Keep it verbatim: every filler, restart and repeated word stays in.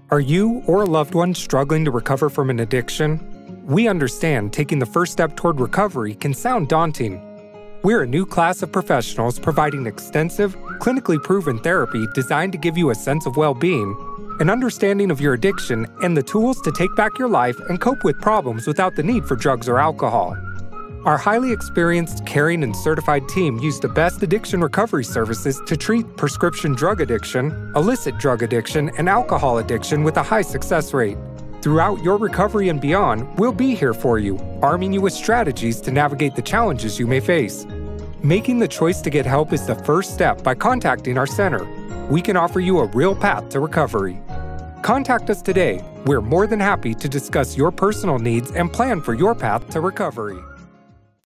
Are you or a loved one struggling to recover from an addiction? We understand taking the first step toward recovery can sound daunting. We're a new class of professionals providing extensive, clinically proven therapy designed to give you a sense of well-being, an understanding of your addiction, and the tools to take back your life and cope with problems without the need for drugs or alcohol. Our highly experienced, caring, and certified team use the best addiction recovery services to treat prescription drug addiction, illicit drug addiction, and alcohol addiction with a high success rate. Throughout your recovery and beyond, we'll be here for you, arming you with strategies to navigate the challenges you may face. Making the choice to get help is the first step by contacting our center. We can offer you a real path to recovery. Contact us today. We're more than happy to discuss your personal needs and plan for your path to recovery.